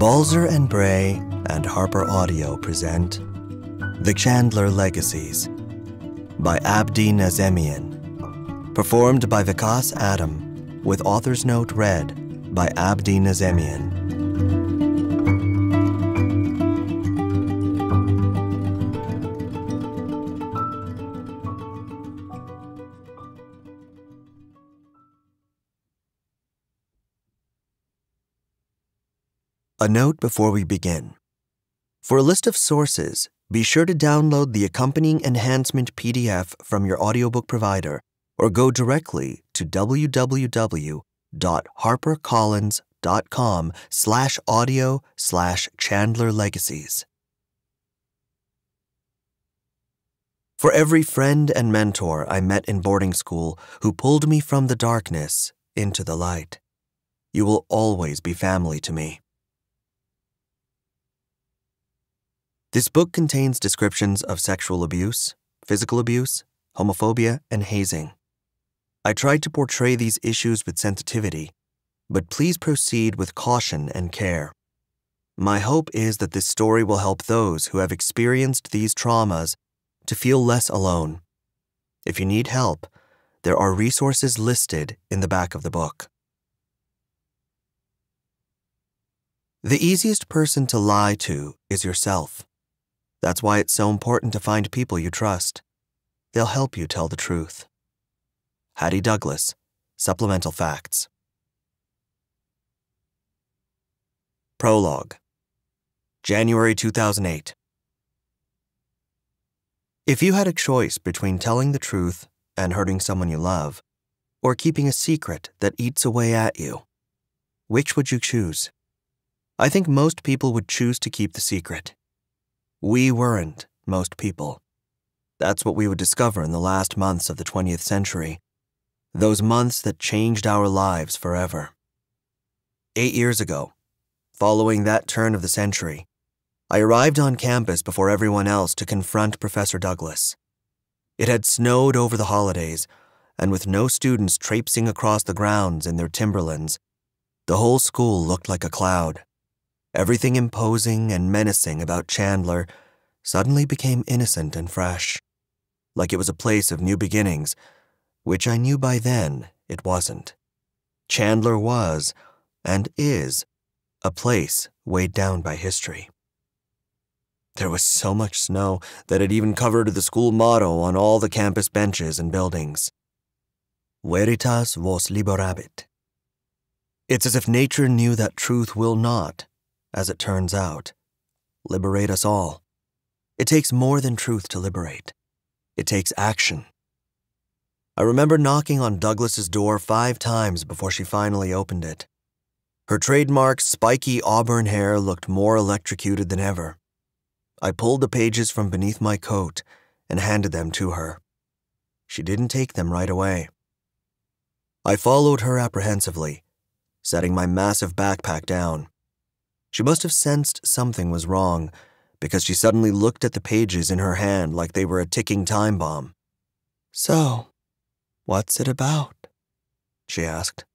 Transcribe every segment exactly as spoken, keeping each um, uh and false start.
Balzer and Bray and Harper Audio present The Chandler Legacies by Abdi Nazemian, performed by Vikas Adam, with author's note read by Abdi Nazemian. A note before we begin. For a list of sources, be sure to download the accompanying enhancement P D F from your audiobook provider or go directly to www.harpercollins.com slash audio slash Chandler Legacies. For every friend and mentor I met in boarding school who pulled me from the darkness into the light, you will always be family to me. This book contains descriptions of sexual abuse, physical abuse, homophobia, and hazing. I tried to portray these issues with sensitivity, but please proceed with caution and care. My hope is that this story will help those who have experienced these traumas to feel less alone. If you need help, there are resources listed in the back of the book. The easiest person to lie to is yourself. That's why it's so important to find people you trust. They'll help you tell the truth. Hattie Douglas, Supplemental Facts. Prologue, January two thousand eight. If you had a choice between telling the truth and hurting someone you love, or keeping a secret that eats away at you, which would you choose? I think most people would choose to keep the secret. We weren't most people. That's what we would discover in the last months of the twentieth century, those months that changed our lives forever. Eight years ago, following that turn of the century, I arrived on campus before everyone else to confront Professor Douglas. It had snowed over the holidays, and with no students traipsing across the grounds in their Timberlands, the whole school looked like a cloud. Everything imposing and menacing about Chandler suddenly became innocent and fresh, like it was a place of new beginnings, which I knew by then it wasn't. Chandler was, and is, a place weighed down by history. There was so much snow that it even covered the school motto on all the campus benches and buildings. Veritas vos liberabit. It's as if nature knew that truth will not, as it turns out, liberate us all. It takes more than truth to liberate. It takes action. I remember knocking on Douglas's door five times before she finally opened it. Her trademark spiky auburn hair looked more electrocuted than ever. I pulled the pages from beneath my coat and handed them to her. She didn't take them right away. I followed her apprehensively, setting my massive backpack down. She must have sensed something was wrong, because she suddenly looked at the pages in her hand like they were a ticking time bomb. "So, what's it about?" she asked.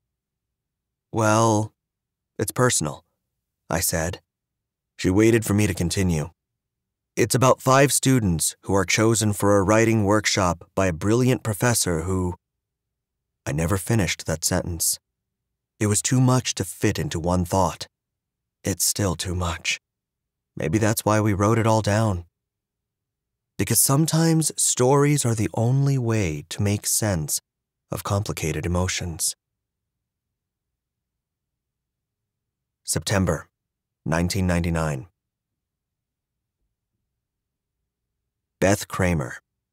"Well, it's personal," I said. She waited for me to continue. "It's about five students who are chosen for a writing workshop by a brilliant professor who—" I never finished that sentence. It was too much to fit into one thought. It's still too much. Maybe that's why we wrote it all down. Because sometimes stories are the only way to make sense of complicated emotions. September, nineteen ninety-nine. Beth Kramer.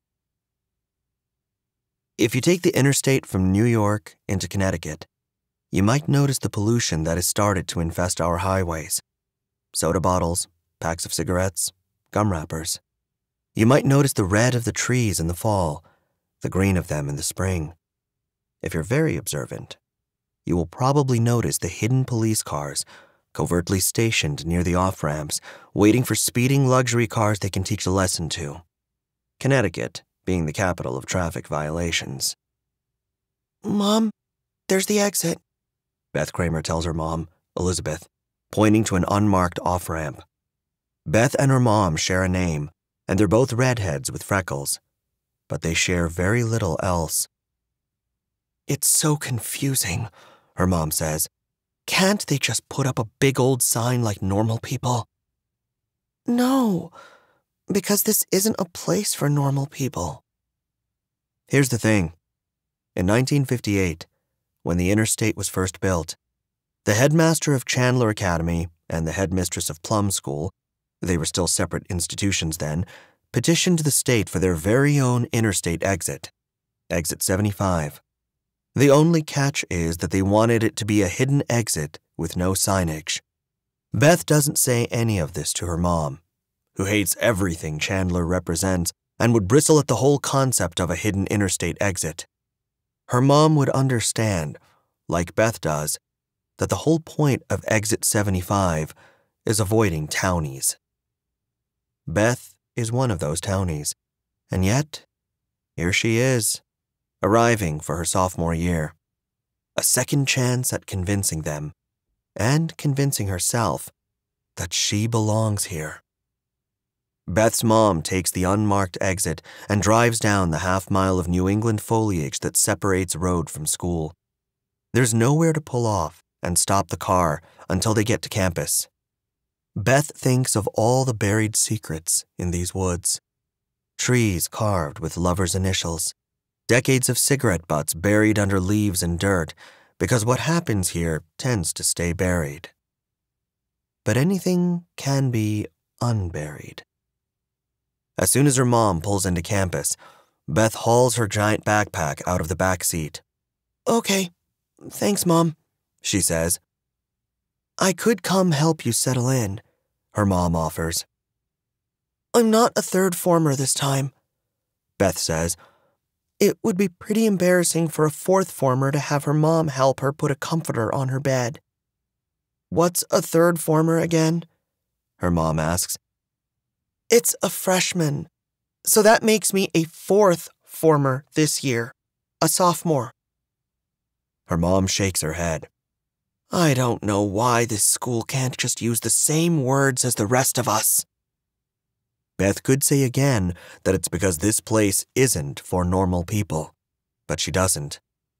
If you take the interstate from New York into Connecticut, you might notice the pollution that has started to infest our highways. Soda bottles, packs of cigarettes, gum wrappers. You might notice the red of the trees in the fall, the green of them in the spring. If you're very observant, you will probably notice the hidden police cars, covertly stationed near the off-ramps, waiting for speeding luxury cars they can teach a lesson to. Connecticut being the capital of traffic violations. "Mom, there's the exit," Beth Kramer tells her mom, Elizabeth, pointing to an unmarked off-ramp. Beth and her mom share a name, and they're both redheads with freckles, but they share very little else. "It's so confusing," her mom says. "Can't they just put up a big old sign like normal people?" "No, because this isn't a place for normal people." Here's the thing. In nineteen fifty-eight, when the interstate was first built, the headmaster of Chandler Academy and the headmistress of Plum School, they were still separate institutions then, petitioned the state for their very own interstate exit, Exit seventy-five. The only catch is that they wanted it to be a hidden exit with no signage. Beth doesn't say any of this to her mom, who hates everything Chandler represents and would bristle at the whole concept of a hidden interstate exit. Her mom would understand, like Beth does, that the whole point of Exit seventy-five is avoiding townies. Beth is one of those townies, and yet, here she is, arriving for her sophomore year. A second chance at convincing them, and convincing herself, that she belongs here. Beth's mom takes the unmarked exit and drives down the half mile of New England foliage that separates road from school. There's nowhere to pull off and stop the car until they get to campus. Beth thinks of all the buried secrets in these woods. Trees carved with lovers' initials, decades of cigarette butts buried under leaves and dirt, because what happens here tends to stay buried. But anything can be unburied. As soon as her mom pulls into campus, Beth hauls her giant backpack out of the back seat. "Okay, thanks, Mom," she says. "I could come help you settle in," her mom offers. "I'm not a third former this time," Beth says. "It would be pretty embarrassing for a fourth former to have her mom help her put a comforter on her bed." "What's a third former again?" her mom asks. "It's a freshman, so that makes me a fourth former this year, a sophomore." Her mom shakes her head. "I don't know why this school can't just use the same words as the rest of us." Beth could say again that it's because this place isn't for normal people, but she doesn't.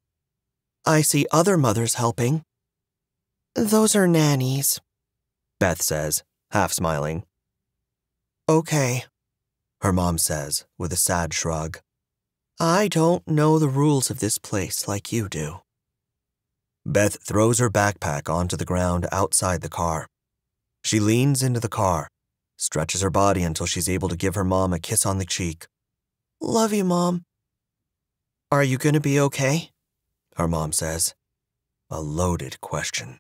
"I see other mothers helping." "Those are nannies," Beth says, half smiling. "Okay," her mom says with a sad shrug. "I don't know the rules of this place like you do." Beth throws her backpack onto the ground outside the car. She leans into the car, stretches her body until she's able to give her mom a kiss on the cheek. "Love you, Mom." "Are you going to be okay?" her mom says. A loaded question.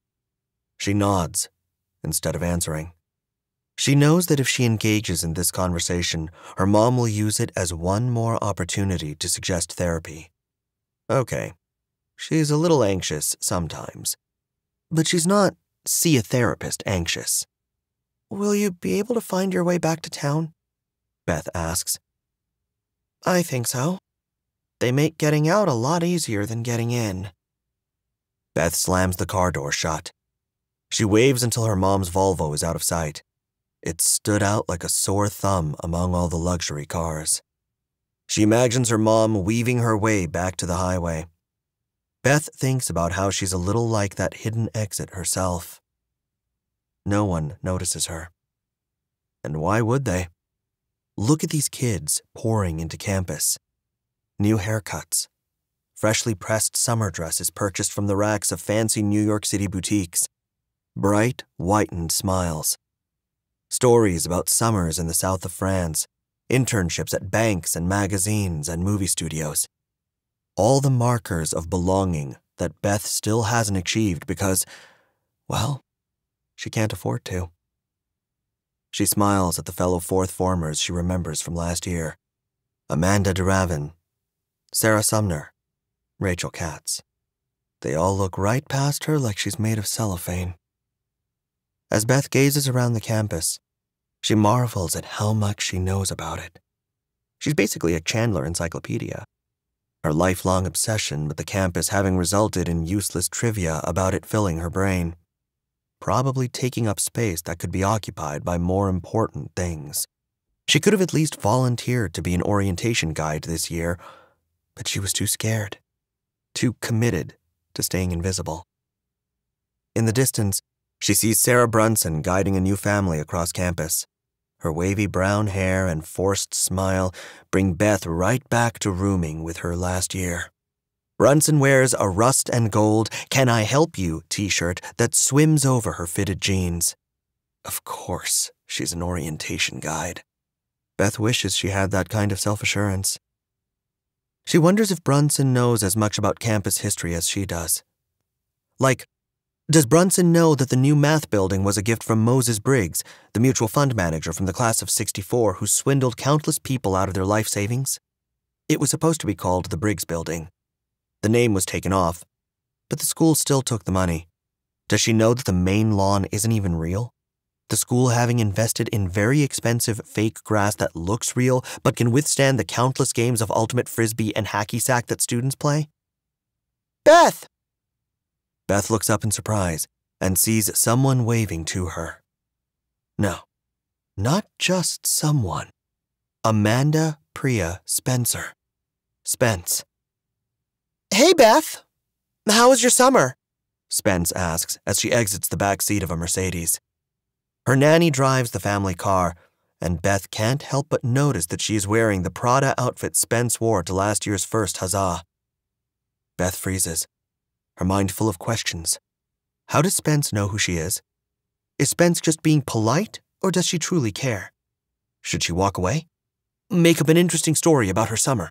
She nods instead of answering. She knows that if she engages in this conversation, her mom will use it as one more opportunity to suggest therapy. Okay, she's a little anxious sometimes, but she's not see a therapist anxious. "Will you be able to find your way back to town?" Beth asks. "I think so. They make getting out a lot easier than getting in." Beth slams the car door shut. She waves until her mom's Volvo is out of sight. It stood out like a sore thumb among all the luxury cars. She imagines her mom weaving her way back to the highway. Beth thinks about how she's a little like that hidden exit herself. No one notices her. And why would they? Look at these kids pouring into campus. New haircuts. Freshly pressed summer dresses purchased from the racks of fancy New York City boutiques. Bright, whitened smiles. Stories about summers in the south of France. Internships at banks and magazines and movie studios. All the markers of belonging that Beth still hasn't achieved because, well, she can't afford to. She smiles at the fellow fourth formers she remembers from last year. Amanda DeRavin, Sarah Sumner, Rachel Katz. They all look right past her like she's made of cellophane. As Beth gazes around the campus, she marvels at how much she knows about it. She's basically a Chandler encyclopedia, her lifelong obsession with the campus having resulted in useless trivia about it filling her brain. probably taking up space that could be occupied by more important things. She could have at least volunteered to be an orientation guide this year, but she was too scared, too committed to staying invisible. In the distance, she sees Sarah Brunson guiding a new family across campus. Her wavy brown hair and forced smile bring Beth right back to rooming with her last year. Brunson wears a rust and gold "Can I Help You" t-shirt that swims over her fitted jeans. Of course, she's an orientation guide. Beth wishes she had that kind of self-assurance. She wonders if Brunson knows as much about campus history as she does. Like, does Brunson know that the new math building was a gift from Moses Briggs, the mutual fund manager from the class of sixty-four who swindled countless people out of their life savings? It was supposed to be called the Briggs Building. The name was taken off, but the school still took the money. Does she know that the main lawn isn't even real? The school having invested in very expensive fake grass that looks real but can withstand the countless games of ultimate frisbee and hacky sack that students play? Beth! Beth looks up in surprise and sees someone waving to her. No, not just someone. Amanda Priya Spencer. Spence. Hey, Beth. How was your summer? Spence asks as she exits the back seat of a Mercedes. Her nanny drives the family car, and Beth can't help but notice that she is wearing the Prada outfit Spence wore to last year's first huzzah. Beth freezes, her mind full of questions. How does Spence know who she is? Is Spence just being polite, or does she truly care? Should she walk away? Make up an interesting story about her summer?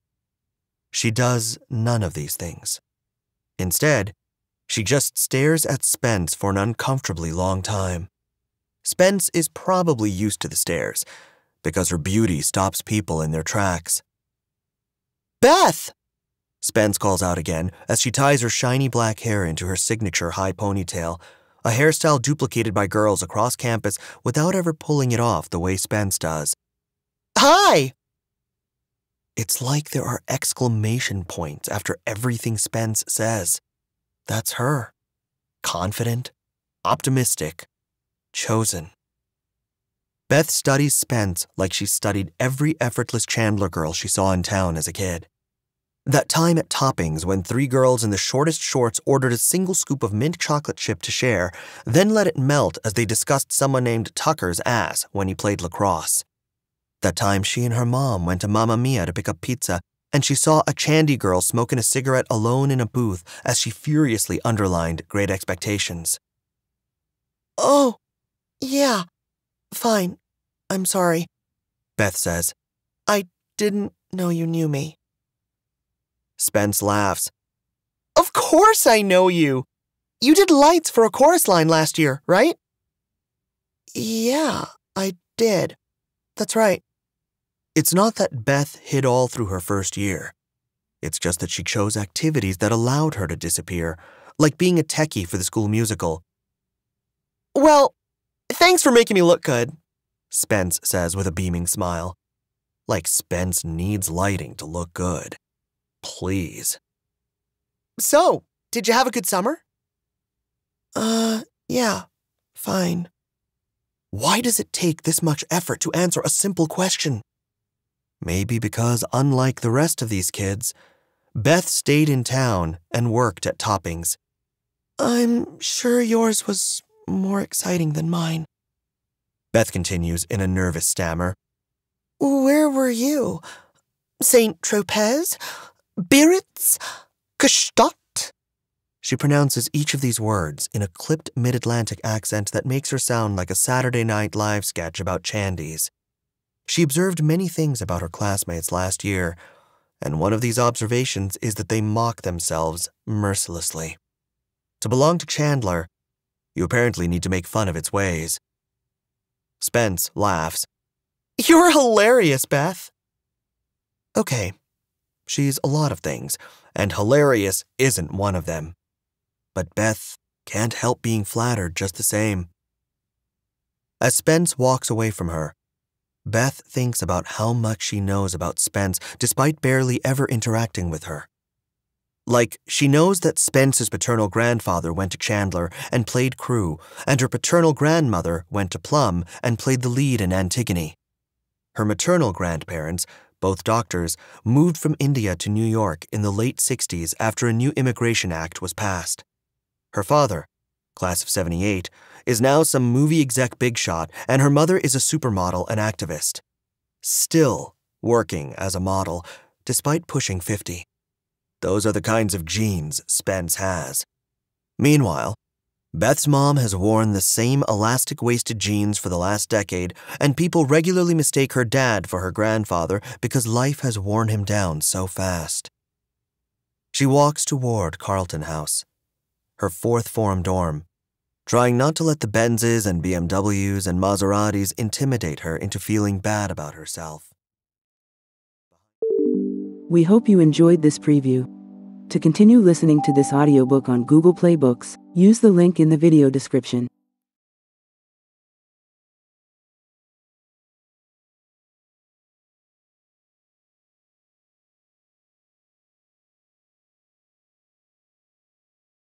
She does none of these things. Instead, she just stares at Spence for an uncomfortably long time. Spence is probably used to the stares, because her beauty stops people in their tracks. Beth! Spence calls out again as she ties her shiny black hair into her signature high ponytail, a hairstyle duplicated by girls across campus without ever pulling it off the way Spence does. Hi! It's like there are exclamation points after everything Spence says. That's her. Confident, optimistic, chosen. Beth studies Spence like she studied every effortless Chandler girl she saw in town as a kid. That time at Toppings when three girls in the shortest shorts ordered a single scoop of mint chocolate chip to share, then let it melt as they discussed someone named Tucker's ass when he played lacrosse. That time she and her mom went to Mamma Mia to pick up pizza, and she saw a Chandy girl smoking a cigarette alone in a booth as she furiously underlined Great Expectations. Oh, yeah, fine. I'm sorry, Beth says. I didn't know you knew me. Spence laughs. Of course I know you. You did lights for a chorus line last year, right? Yeah, I did. That's right. It's not that Beth hid all through her first year. It's just that she chose activities that allowed her to disappear, like being a techie for the school musical. Well, thanks for making me look good, Spence says with a beaming smile. Like Spence needs lighting to look good. Please. So, did you have a good summer? Uh, yeah, fine. Why does it take this much effort to answer a simple question? Maybe because, unlike the rest of these kids, Beth stayed in town and worked at Toppings. I'm sure yours was more exciting than mine, Beth continues in a nervous stammer. Where were you? Saint Tropez? Biarritz? Gstaad? She pronounces each of these words in a clipped mid-Atlantic accent that makes her sound like a Saturday Night Live sketch about Chandies. She observed many things about her classmates last year, and one of these observations is that they mock themselves mercilessly. To belong to Chandler, you apparently need to make fun of its ways. Spence laughs. You're hilarious, Beth. Okay, she's a lot of things, and hilarious isn't one of them. But Beth can't help being flattered just the same. As Spence walks away from her, Beth thinks about how much she knows about Spence despite barely ever interacting with her. Like, she knows that Spence's paternal grandfather went to Chandler and played Crew, and her paternal grandmother went to Plum and played the lead in Antigone. Her maternal grandparents, both doctors, moved from India to New York in the late sixties after a new immigration act was passed. Her father, class of seventy-eight, is now some movie exec bigshot, and her mother is a supermodel and activist. Still working as a model, despite pushing fifty. Those are the kinds of genes Spence has. Meanwhile, Beth's mom has worn the same elastic-waisted jeans for the last decade, and people regularly mistake her dad for her grandfather because life has worn him down so fast. She walks toward Carlton House, her fourth form dorm, trying not to let the Benzes and B M Ws and Maseratis intimidate her into feeling bad about herself. We hope you enjoyed this preview. To continue listening to this audiobook on Google Play Books, use the link in the video description.